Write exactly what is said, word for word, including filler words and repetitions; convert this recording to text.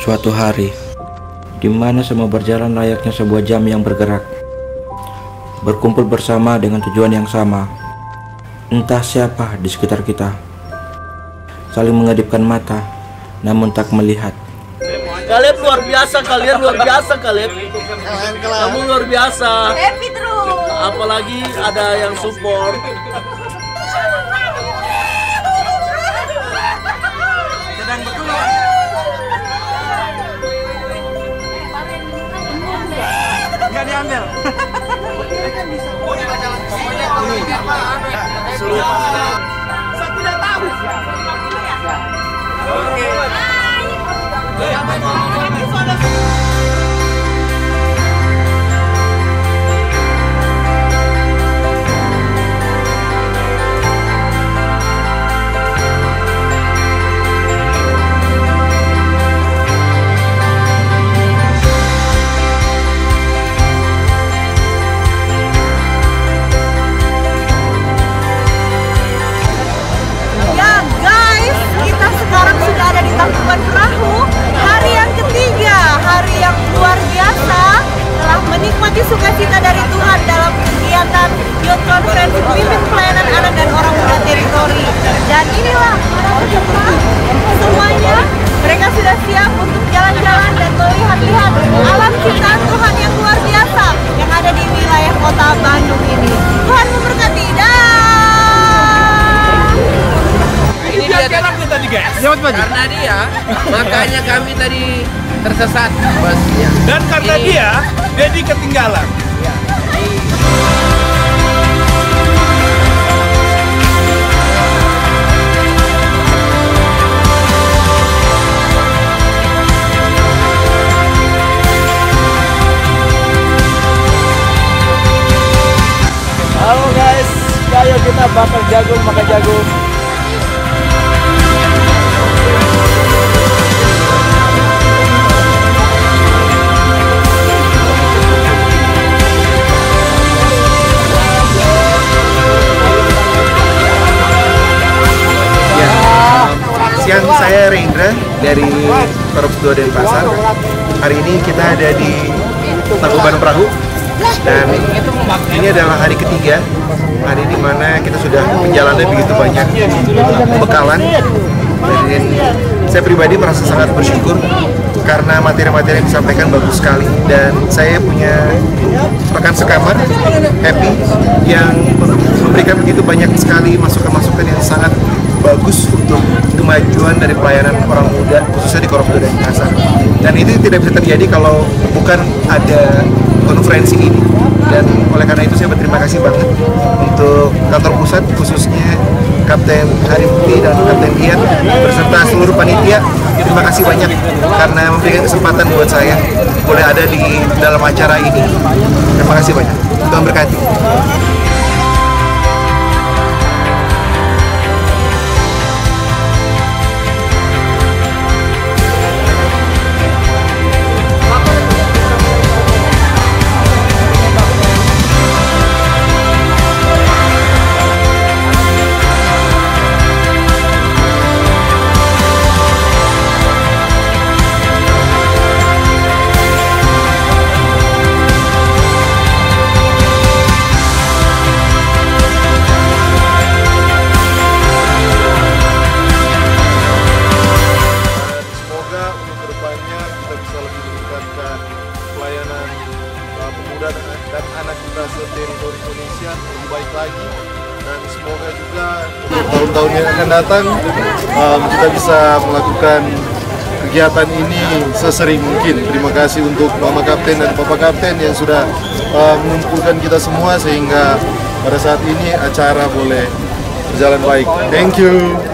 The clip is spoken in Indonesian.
Suatu hari, di mana semua berjalan layaknya sebuah jam yang bergerak, berkumpul bersama dengan tujuan yang sama. Entah siapa di sekitar kita, saling mengedipkan mata, namun tak melihat. Kalian luar biasa, kalian luar biasa, kalian. Kamu luar biasa. Happy terus. Apalagi ada yang support. Sedang betul ya. Nggak diambil. Seluruh saya tidak tahu. Oke. Tangkuban Perahu, hari yang ketiga, hari yang luar biasa, telah menikmati sukacita dari Tuhan dalam kegiatan Youth Conference Pemimpin Pelayanan Anak dan Orang Muda Teritori. Dan inilah para peserta semuanya, mereka sudah siap untuk jalan-jalan dan melihat-lihat alam ciptaan Tuhan yang luar biasa yang ada di wilayah kota Bandung ini. Tuhan memberkati. Ini dia tadi guys. Karena dia, makanya kami tadi tersesat busnya. Dan karena ini. dia, Dedi ketinggalan. Ya. Halo guys, ayo kita bakar jagung, makan jagung. Siang, saya Rendra dari Korps dua Denpasar. Hari ini kita ada di Tangkuban Perahu dan ini adalah hari ketiga, hari di mana kita sudah menjalani begitu banyak pembekalan. Dan saya pribadi merasa sangat bersyukur karena materi-materi yang disampaikan bagus sekali, dan saya punya rekan sekamar Happy yang memberikan begitu banyak sekali masukan-masukan yang sangat bagus untuk kemajuan dari pelayanan orang muda, khususnya di Korps dua Denpasar. Dan itu tidak bisa terjadi kalau bukan ada konferensi ini. Dan oleh karena itu saya berterima kasih banget untuk kantor pusat, khususnya Kapten Harifti dan Kapten Dian beserta seluruh panitia. Terima kasih banyak karena memberikan kesempatan buat saya boleh ada di dalam acara ini. Terima kasih banyak. Tuhan berkati. Pelayanan uh, pemuda dan, dan anak kita se-teritori Indonesia lebih baik lagi, dan semoga juga untuk tahun-tahun yang akan datang um, kita bisa melakukan kegiatan ini sesering mungkin. Terima kasih untuk Mama Kapten dan Papa Kapten yang sudah uh, mengumpulkan kita semua sehingga pada saat ini acara boleh berjalan baik. Thank you.